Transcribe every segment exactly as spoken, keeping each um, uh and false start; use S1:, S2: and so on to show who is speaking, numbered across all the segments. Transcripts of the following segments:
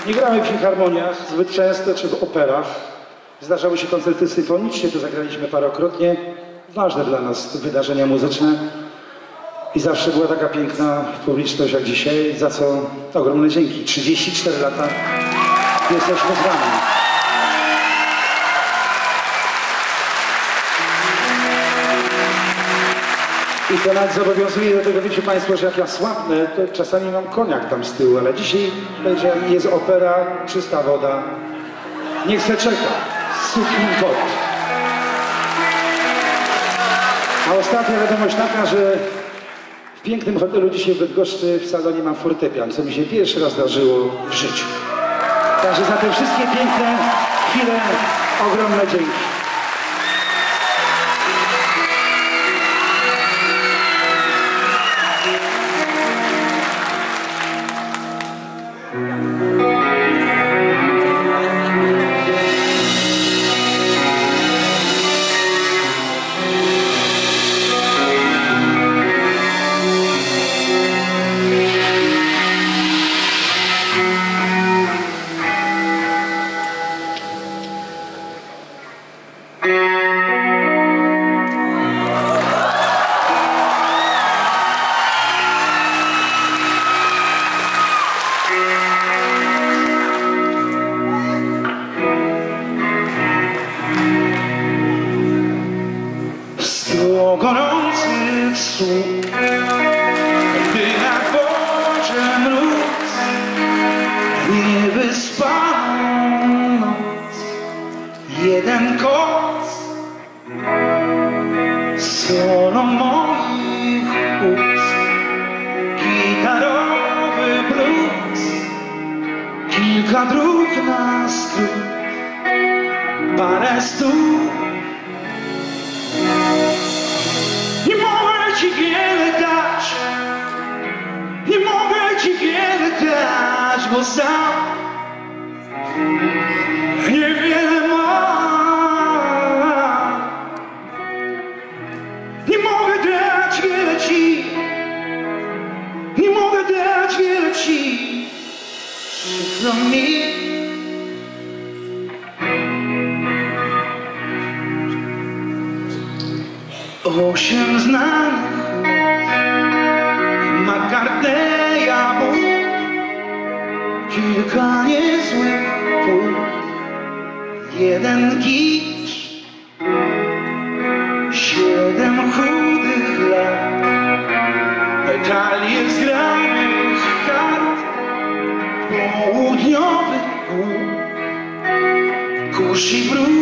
S1: Nie gramy w filharmoniach zbyt często, czy w operach. Zdarzały się koncerty symfoniczne, to zagraliśmy parokrotnie. Ważne dla nas wydarzenia muzyczne. I zawsze była taka piękna publiczność jak dzisiaj, za co ogromne dzięki. trzydzieści cztery lata jesteśmy z wami. I to nas zobowiązuje do tego, wiecie Państwo, że jak ja słabnę, to czasami mam koniak tam z tyłu, ale dzisiaj powiedziałem, jest opera, czysta woda. Niech se czeka. Sukin kot. A ostatnia wiadomość taka, że w pięknym hotelu dzisiaj w Bydgoszczy w salonie mam fortepian, co mi się pierwszy raz zdarzyło w życiu. Także za te wszystkie piękne chwile ogromne dzięki.
S2: Gorących słów, gdy na dworze mróz, niewyspaną noc, jeden koc, solo moich ust, gitarowy blues, kilka dróg na skrót, parę stóp. Nie mogę ci wiele dać, nie mogę ci wiele dać, bo sam niewiele mam. Nie mogę dać wiele ci, nie mogę dać wiele ci, przykro mi. Osiem znanych McCartneya but, kilka niezłych płyt, jeden kicz, siedem chudych lat, talię zgranych kart, południowy głód, kurz i brud.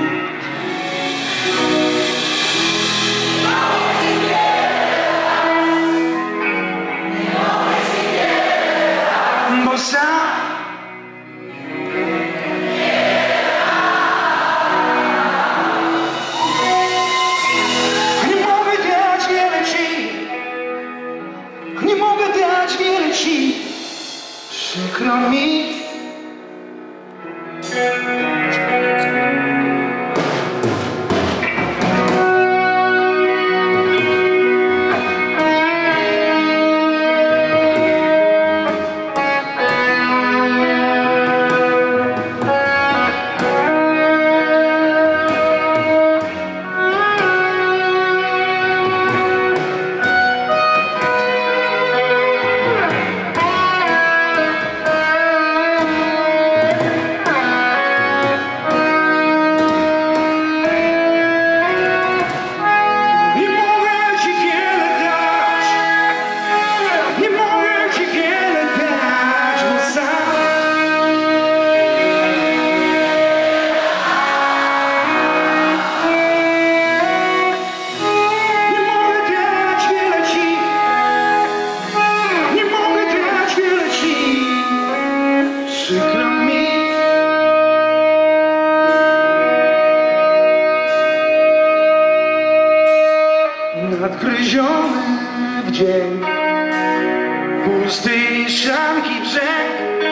S2: Nie mogę dać wiele ci, nie mogę dać wiele ci, przykro mi. Nadgryziony wdzięk, pusty szklanki brzeg,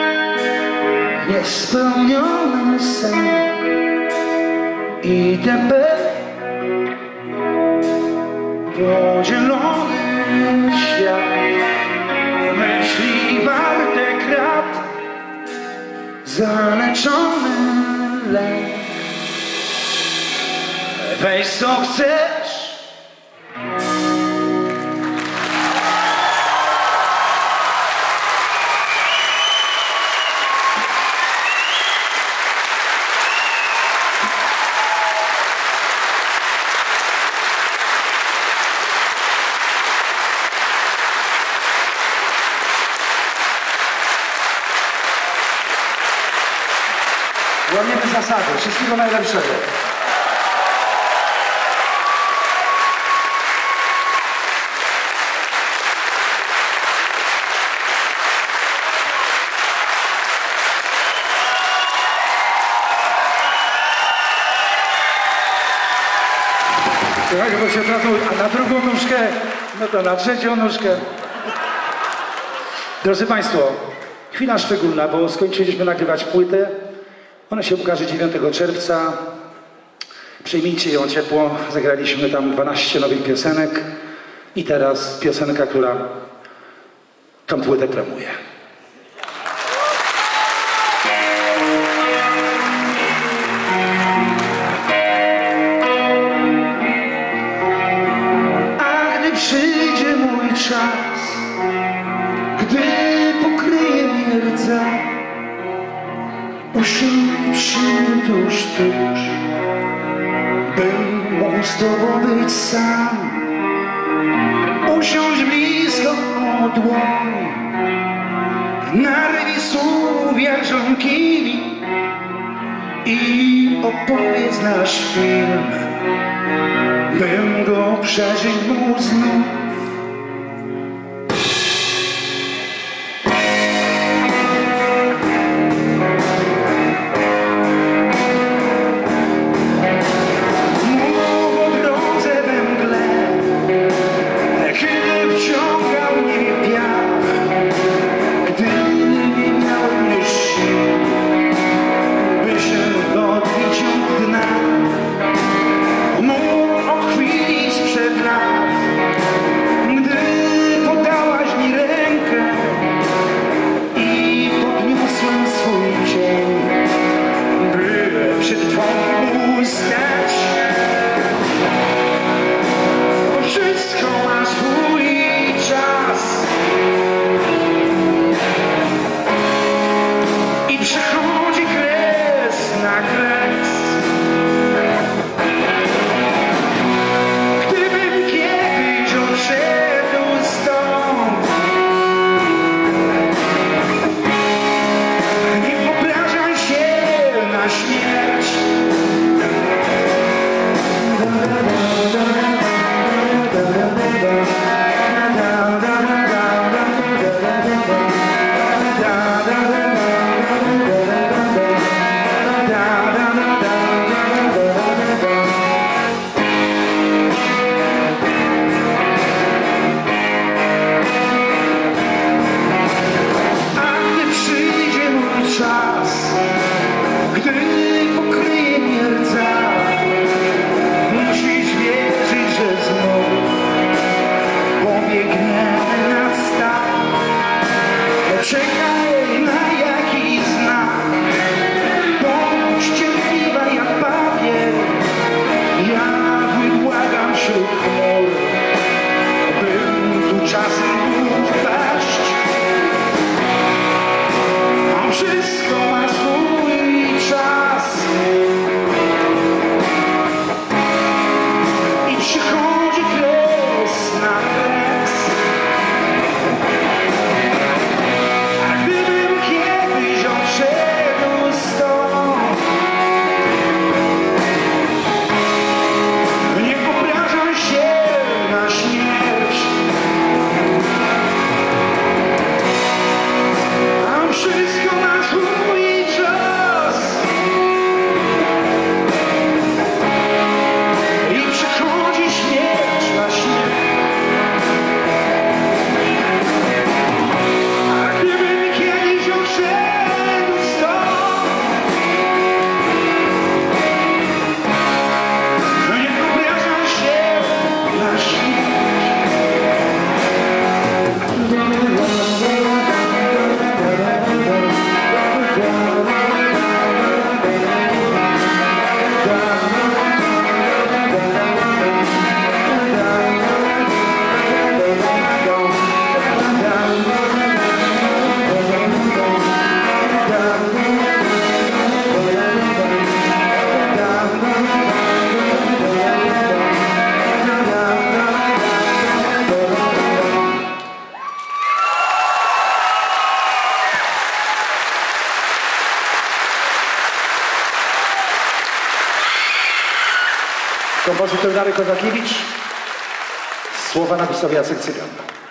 S2: niespełniony sen itp. Podzielony świat, myśli warte krat, zaleczony lek. Weź co chcesz.
S1: Łamiemy zasady. Wszystkiego najlepszego. Słuchaj, bo się od razu, a na drugą nóżkę, no to na trzecią nóżkę. Drodzy Państwo, chwila szczególna, bo skończyliśmy nagrywać płytę. Ona się ukaże dziewiątego czerwca. Przyjmijcie ją ciepło. Zagraliśmy tam dwanaście nowych piosenek. I teraz piosenka, która tą płytę promuje.
S2: A gdy przyjdzie mój czas, gdy pokryje mnie rdza, usiądź przy mnie tuż, tuż, bym mógł z tobą być sam. Usiądź blisko o dłoń, narwij słów jak żonkili i opowiedz nasz film, bym go przeżyć mógł znów.
S1: Kompozytor Dary Kozakiewicz. Słowa napisał Jacek Cygan.